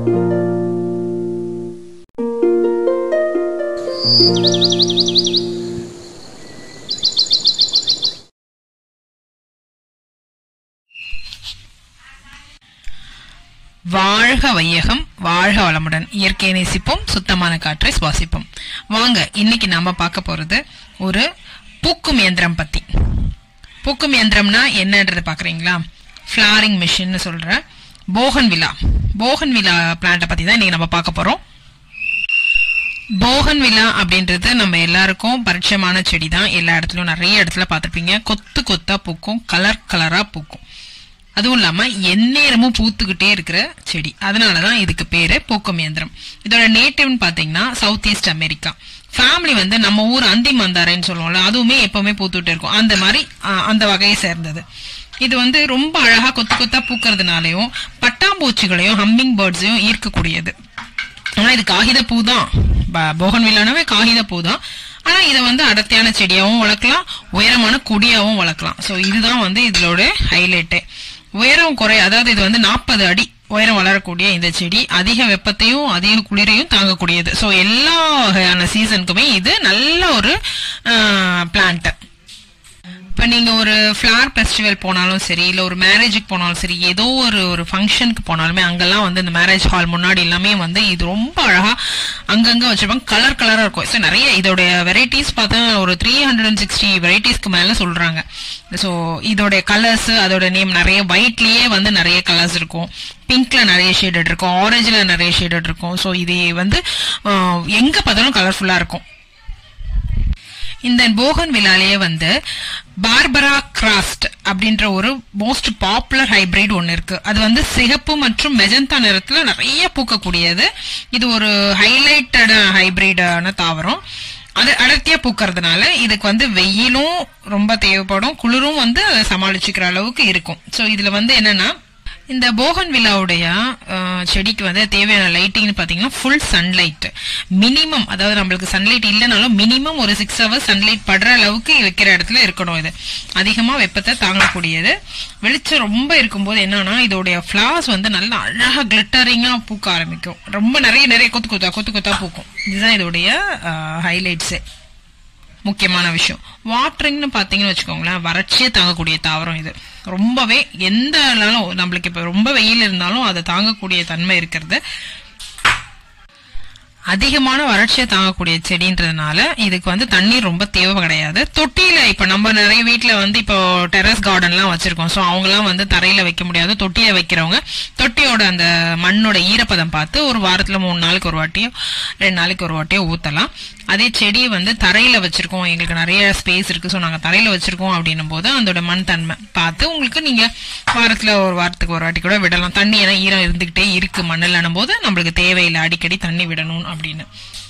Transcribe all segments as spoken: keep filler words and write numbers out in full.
வாழ்க வையகம், வாழ்க வளமுடன். இயற்கையை நேசிப்போம், சுத்தமான காற்றை சுவாசிப்போம். வாங்க, இன்னைக்கு நாம பார்க்க போறது ஒரு பூக்கும் இயந்திரம் பத்தி. பூக்கும் இயந்திரம்னா என்னன்றது பாக்குறீங்களா? ஃபிளாரிங் மிஷின் சொல்ற போகன்வில்லா போகன்வில்லா பிளான்ட பத்தி தான் இன்னைக்கு நம்ம பார்க்க போறோம். போகன்வில்லா அப்படின்றது நம்ம எல்லாருக்கும் பரிச்சயமான செடி தான். எல்லா இடத்துலயும் நிறைய இடத்துல பார்த்திருப்பீங்க. கொத்து கொத்தா பூக்கும், கலர் கலரா பூக்கும். அதுவும் இல்லாம எந்நேரமும் பூத்துக்கிட்டே இருக்கிற செடி. அதனாலதான் இதுக்கு பேரு பூக்கும் இயந்திரம். இதோட நேட்டிவ்னு பாத்தீங்கன்னா சவுத் ஈஸ்ட் அமெரிக்கா. ஃபேமிலி வந்து நம்ம ஊர் அந்தி மந்தாரைன்னு சொல்லுவோம்ல, அதுவுமே எப்பவுமே பூத்துட்டு இருக்கும். அந்த மாதிரி அந்த வகையை சேர்ந்தது. இது வந்து ரொம்ப அழகா கொத்து கொத்தா பூக்கிறதுனாலையும் பட்டாம்பூச்சிகளையும் ஹம்மிங் பேர்ட்ஸையும் ஈர்க்கக்கூடியது. ஆனா இது காகித பூ தான். போகன்வில்லானவே காகித பூ தான். ஆனா இதை வந்து அடர்த்தியான செடியாவும் வளர்க்கலாம், உயரமான கொடியாவும் வளர்க்கலாம். சோ இதுதான் வந்து இதோட ஹைலைட்டே. உயரம் குறை, அதாவது இது வந்து நாற்பது அடி உயரம் வளரக்கூடிய இந்த செடி அதிக வெப்பத்தையும் அதிக குளிரையும் தாங்கக்கூடியது. சோ எல்லா வகையான சீசனுக்குமே இது நல்ல ஒரு பிளான்ட். இப்ப நீங்க ஒரு ஃபிளவர் ஃபெஸ்டிவல் போனாலும் சரி, இல்ல ஒரு மேரேஜுக்கு போனாலும் சரி, ஏதோ ஒரு ஒரு ஃபங்க்ஷனுக்கு போனாலுமே அங்கெல்லாம் வந்து இந்த மேரேஜ் ஹால் முன்னாடி எல்லாமே வந்து இது ரொம்ப அழகா அங்கங்க வச்சிருப்பாங்க. கலர் கலரா இருக்கும். ஸோ நிறைய இதோட வெரைட்டிஸ் பார்த்தா ஒரு த்ரீ ஹண்ட்ரட் அண்ட் சிக்ஸ்டி வெரைட்டிஸ்க்கு மேல சொல்றாங்க. ஸோ இதோட கலர்ஸ், அதோட நேம் நிறைய ஒயிட்லயே வந்து நிறைய கலர்ஸ் இருக்கும், பிங்க்ல நிறைய ஷேடட் இருக்கும், ஆரஞ்சுல நிறைய ஷேடட் இருக்கும். ஸோ இது வந்து எங்க பார்த்தாலும் கலர்ஃபுல்லா இருக்கும். இந்த போகன்வில்லாலேயே வந்து பார்பரா கிராஸ்ட் அப்படின்ற ஒரு மோஸ்ட் பாப்புலர் ஹைபிரிட் ஒன்னு இருக்கு. அது வந்து சிகப்பு மற்றும் மெஜந்தா நிறத்துல நிறைய பூக்கக்கூடியது. இது ஒரு ஹைலைட்டட் ஹைபிரிடான தாவரம். அது அடர்த்தியா பூக்கறதுனால இதுக்கு வந்து வெயிலும் ரொம்ப தேவைப்படும், குளிரும் வந்து அதை சமாளிச்சுக்கிற அளவுக்கு இருக்கும். சோ இதுல வந்து என்னன்னா, இந்த போகன்வில்லாவுடைய செடிக்கு வந்து தேவையான லைட்டிங்னு பாத்தீங்கன்னா ஃபுல் சன்லைட் மினிமம். அதாவது நம்மளுக்கு சன்லைட் இல்லைனாலும் மினிமம் ஒரு சிக்ஸ் ஹவர்ஸ் சன்லைட் படுற அளவுக்கு வைக்கிற இடத்துல இருக்கணும். இது அதிகமா வெப்பத்தை தாங்கக்கூடியது. வெளிச்சம் ரொம்ப இருக்கும்போது என்னன்னா, இதோடைய ஃபிளவர்ஸ் வந்து நல்லா அழகா கிளிட்டரிங்கா பூக்க ஆரம்பிக்கும். ரொம்ப நிறைய நிறைய கொத்து கொத்தா கொத்து கொத்தா பூக்கும். இதுதான் இதோடைய ஹைலைட்ஸே. முக்கியமான விஷயம் வாட்டரிங்னு பாத்தீங்கன்னு வச்சுக்கோங்களேன், வறட்சியே தாங்கக்கூடிய தாவரம் இது. ரொம்பவே எந்த நாளும் நம்மளுக்கு இப்ப ரொம்ப வெயில் இருந்தாலும் அதை தாங்கக்கூடிய தன்மை இருக்கிறது. அதிகமான வறட்சியை தாங்கக்கூடிய செடின்றதுனால இதுக்கு வந்து தண்ணீர் ரொம்ப தேவை கிடையாது. தொட்டியில இப்ப நம்ம நிறைய வீட்டுல வந்து இப்போ டெரஸ் கார்டன் எல்லாம் வச்சிருக்கோம். சோ அவங்க எல்லாம் வந்து தரையில வைக்க முடியாது. தொட்டியில வைக்கிறவங்க தொட்டியோட அந்த மண்ணோட ஈரப்பதம் பார்த்து ஒரு வாரத்துல மூணு நாளைக்கு ஒரு வாட்டியோ ரெண்டு நாளைக்கு ஒரு வாட்டியோ ஊத்தலாம். அதே செடியை வந்து தரையில வச்சிருக்கோம், எங்களுக்கு நிறைய ஸ்பேஸ் இருக்கு, சோ நாங்க தரையில வச்சிருக்கோம் அப்படின்னும் போது அதோட மண் தன்மை பார்த்து உங்களுக்கு நீங்க வாரத்துல ஒரு வாரத்துக்கு ஒரு வாட்டி கூட விடலாம். தண்ணி ஏன்னா ஈரம் இருந்துகிட்டே இருக்கு மண்ணில் போது நம்மளுக்கு தேவையில்லை அடிக்கடி தண்ணி விடணும் அப்படின்னு.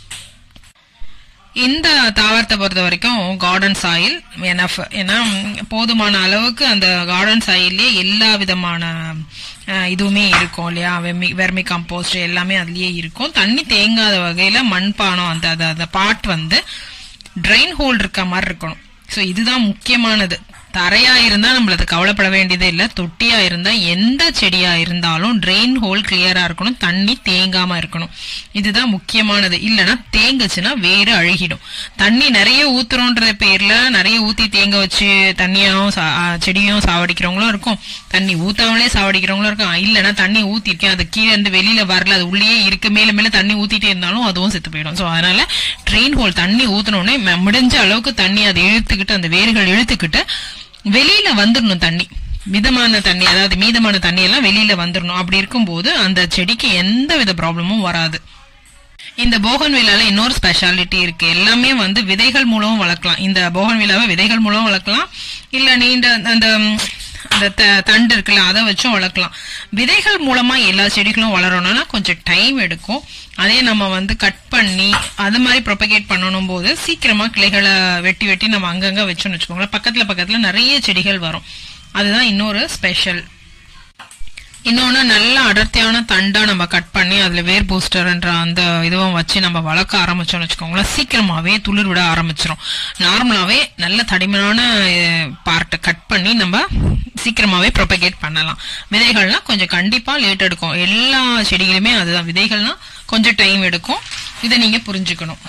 இந்த தாவரத்தை பொறுத்த வரைக்கும் கார்டன் சாயில் எனஃப், ஏன்னா போதுமான அளவுக்கு அந்த கார்டன் சாயிலே எல்லா விதமான இதுவுமே இருக்கும் இல்லையா, வெர்மி கம்போஸ்ட் எல்லாமே அதுலயே இருக்கும். தண்ணி தேங்காத வகையில மண்பானம் அந்த அந்த பாட் வந்து ட்ரெயின் ஹோல் இருக்க மாதிரி இருக்கணும். சோ இதுதான் முக்கியமானது. தரையா இருந்தா நம்மளது கவலைப்பட வேண்டியதே இல்ல. தொட்டியா இருந்தா எந்த செடியா இருந்தாலும் ட்ரெயின் ஹோல் கிளியரா இருக்கணும், தண்ணி தேங்காம இருக்கணும். இதுதான் முக்கியமானது. இல்லைன்னா தேங்குச்சுன்னா வேறு அழுகிடும். தண்ணி நிறைய ஊத்துறோன்ற பேர்ல நிறைய ஊத்தி தேங்க வச்சு தண்ணியாவும் செடியும் சாவடிக்கிறவங்களும் இருக்கும், தண்ணி ஊத்தாமலே சாவடிக்கிறவங்களும் இருக்கும். இல்லைன்னா தண்ணி ஊத்திருக்கேன் அது கீழே இருந்து வெளியில வரல, அது உள்ளே இருக்கு, மேல மேல தண்ணி ஊத்திட்டே இருந்தாலும் அதுவும் செத்து போயிடும். சோ அதனால ட்ரெயின் ஹோல் தண்ணி ஊத்தினோடனே முடிஞ்ச அளவுக்கு தண்ணி அதை இழுத்துக்கிட்டு அந்த வேர்கள் இழுத்துக்கிட்டு வெளியில வந்துடணும். தண்ணி மிதமான தண்ணி, அதாவது மீதமான தண்ணி எல்லாம் வெளியில வந்துடணும். அப்படி இருக்கும்போது அந்த செடிக்கு எந்த வித ப்ராப்ளமும் வராது. இந்த போகன்வில்லால இன்னொரு ஸ்பெஷாலிட்டி இருக்கு. எல்லாமே வந்து விதைகள் மூலம் வளர்க்கலாம். இந்த போகன்வில்லாவை விதைகள் மூலம் வளர்க்கலாம், இல்ல நீண்ட அந்த அந்த தண்டு இருக்குல்ல அதை வச்சும் வளர்க்கலாம். விதைகள் மூலமா எல்லா செடிகளும் வளரணும்னா கொஞ்சம் டைம் எடுக்கும். அதே நம்ம வந்து கட் பண்ணி அது மாதிரி ப்ரொபகேட் பண்ணணும் போது சீக்கிரமா கிளைகளை வெட்டி வெட்டி நம்ம அங்கங்க வச்சோம்னு வச்சுக்கோங்களேன், பக்கத்துல பக்கத்துல நிறைய செடிகள் வரும். அதுதான் இன்னொரு ஸ்பெஷல். இன்னொன்னு நல்ல அடர்த்தியான தண்டா நம்ம கட் பண்ணி அதுல வேர் பூஸ்டர்ன்ற அந்த இதுவும் வச்சு நம்ம வளர்க்க ஆரம்பிச்சோம்னு வச்சுக்கோங்களேன், சீக்கிரமாவே துளிர் விட ஆரம்பிச்சிடும். நார்மலாவே நல்ல தடிமனான பார்ட்டை கட் பண்ணி நம்ம சீக்கிரமாவே ப்ரொபகேட் பண்ணலாம். விதைகள்லாம் கொஞ்சம் கண்டிப்பா லேட் எடுக்கும். எல்லா செடிகளுமே அதுதான், விதைகள்னா கொஞ்சம் டைம் எடுக்கும். இதை நீங்க புரிஞ்சுக்கணும்.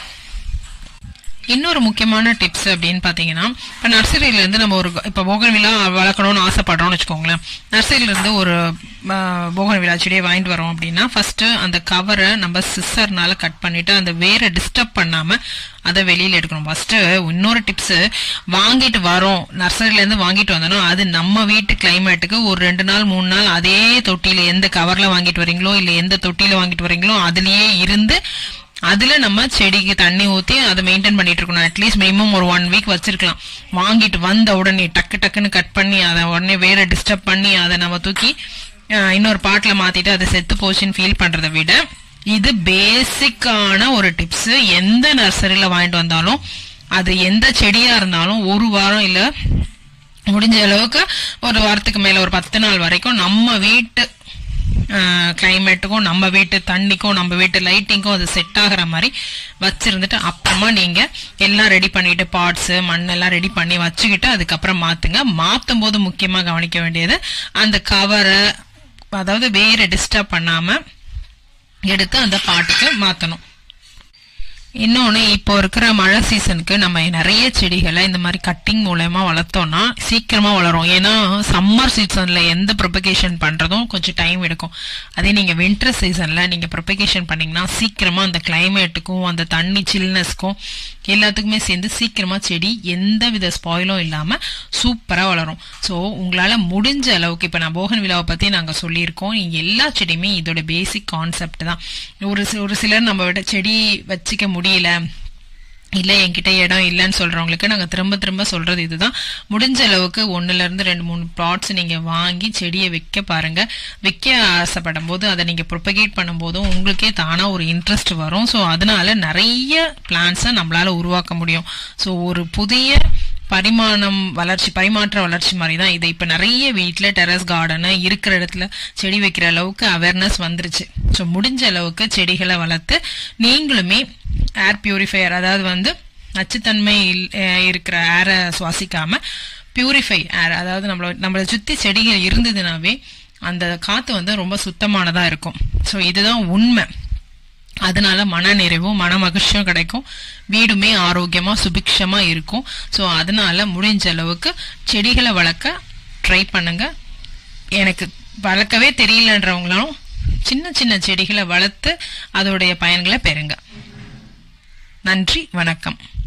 இன்னொரு முக்கியமான டிப்ஸ் அப்படின்னு பாத்தீங்கன்னா, இப்ப நர்சரியில இருந்து நம்ம ஒரு இப்ப போகன்வில்லா வளர்க்கணும்னு ஆசைப்படுறோம்னு வச்சுக்கோங்களேன், நர்சரியில இருந்து ஒரு போகன்வில்லா செடியை வாங்கிட்டு வரோம் அப்படின்னா ஃபர்ஸ்ட் அந்த கவரை நம்ம சிஸ்ஸர்னால கட் பண்ணிட்டு அந்த வேரை டிஸ்டர்ப் பண்ணாம அதை வெளியில எடுக்கணும். ஃபர்ஸ்ட் இன்னொரு டிப்ஸ், வாங்கிட்டு வரோம் நர்சரியில இருந்து வாங்கிட்டு வந்தோம்னா அது நம்ம வீட்டு கிளைமேட்டுக்கு ஒரு ரெண்டு நாள் மூணு நாள் அதே தொட்டியில எந்த கவர்ல வாங்கிட்டு வரீங்களோ இல்ல எந்த தொட்டியில வாங்கிட்டு வரீங்களோ அதுலயே இருந்து அதுல நம்ம செடிக்கு தண்ணி ஊத்தி அதை மெயின்டைன் பண்ணிட்டு இருக்கணும். அட்லீஸ்ட் மினிமம் ஒரு ஒன் வீக் வச்சிருக்கலாம். வாங்கிட்டு வந்த உடனே டக்கு டக்குன்னு கட் பண்ணி அதை உடனே வேற டிஸ்டர்ப் பண்ணி அதை நம்ம தூக்கி இன்னொரு பாட்டில மாத்திட்டு அதை செத்து போச்சுன்னு ஃபீல் பண்றதை விட இது பேசிக்கான ஒரு டிப்ஸ். எந்த நர்சரியில வாங்கிட்டு வந்தாலும் அது எந்த செடியா இருந்தாலும் ஒரு வாரம் இல்ல முடிஞ்ச அளவுக்கு ஒரு வாரத்துக்கு மேல ஒரு பத்து நாள் வரைக்கும் நம்ம வீட்டு கிளைமேட்டுக்கும் நம்ம வீட்டு தண்ணிக்கும் நம்ம வீட்டு லைட்டிங்கும் அது செட் ஆகிற மாதிரி வச்சிருந்துட்டு அப்புறமா நீங்க எல்லாம் ரெடி பண்ணிட்டு பாட்ஸ் மண்ணெல்லாம் ரெடி பண்ணி வச்சுக்கிட்டு அதுக்கப்புறம் மாத்துங்க. மாத்தும் போது முக்கியமா கவனிக்க வேண்டியது அந்த கவரை, அதாவது வேற டிஸ்டர்ப் பண்ணாம எடுத்து அந்த பாட்டுக்கு மாத்தணும். இன்னொன்னு, இப்போ இருக்கிற மழை சீசனுக்கு நம்ம நிறைய செடிகளை இந்த மாதிரி கட்டிங் மூலமா வளர்த்தோம்னா சீக்கிரமா வளரும். ஏன்னா சம்மர் சீசன்ல எந்த ப்ரொபகேஷன் பண்றதும் கொஞ்சம் டைம் எடுக்கும். அதே நீங்க வின்டர் சீசன்ல நீங்க ப்ரொபகேஷன் பண்ணீங்கன்னா சீக்கிரமா அந்த கிளைமேட்டுக்கும் அந்த தண்ணி சில்னஸ்க்கும் எல்லாத்துக்குமே சேர்ந்து சீக்கிரமா செடி எந்த வித ஸ்பாயிலும் இல்லாம சூப்பரா வளரும். சோ உங்களால முடிஞ்ச அளவுக்கு, இப்ப நான் போகன்வில்லாவை பத்தி நாங்க சொல்லியிருக்கோம், நீங்க எல்லா செடியுமே இதோட பேசிக் கான்செப்ட் தான். ஒரு ஒரு சிலர் நம்ம விட செடி வச்சுக்க முடியல இல்ல என்கிட்ட இடம் இல்லன்னு சொல்றவங்களுக்கு நாங்க திரும்ப திரும்ப சொல்றது இதுதான், முடிஞ்ச அளவுக்கு ஒண்ணுல இருந்து ரெண்டு மூணு பிளாட்ஸ் நீங்க வாங்கி செடியை வைக்க பாருங்க. வைக்க ஆசைப்படும் போது அதை நீங்க ப்ரொபகேட் பண்ணும் போதும் உங்களுக்கே தானா ஒரு இன்ட்ரெஸ்ட் வரும். சோ அதனால நிறைய பிளான்ஸை நம்மளால உருவாக்க முடியும். சோ ஒரு புதிய பரிமாணம் வளர்ச்சி பரிமாற்ற வளர்ச்சி மாதிரி தான் இது. இப்ப நிறைய வீட்டுல டெரஸ் கார்டன் இருக்கிற இடத்துல செடி வைக்கிற அளவுக்கு அவேர்னஸ் வந்துருச்சு. ஸோ முடிஞ்ச அளவுக்கு செடிகளை வளர்த்து நீங்களுமே ஏர் பியூரிஃபையர், அதாவது வந்து நச்சுத்தன்மை இருக்கிற ஏரை சுவாசிக்காம பியூரிஃபை ஏர், அதாவது நம்மள நம்மளை சுத்தி செடிகள் இருந்ததுனாவே அந்த காத்து வந்து ரொம்ப சுத்தமானதா இருக்கும். ஸோ இதுதான் உண்மை. அதனால மன நிறைவும் மன மகிழ்ச்சியும் கிடைக்கும், வீடுமே ஆரோக்கியமா சுபிக்ஷமா இருக்கும். ஸோ அதனால முடிஞ்ச அளவுக்கு செடிகளை வளர்க்க ட்ரை பண்ணுங்க. எனக்கு வளர்க்கவே தெரியலன்றவங்களும் சின்ன சின்ன செடிகளை வளர்த்து அதோடைய பயன்களை பெறுங்க. நன்றி, வணக்கம்.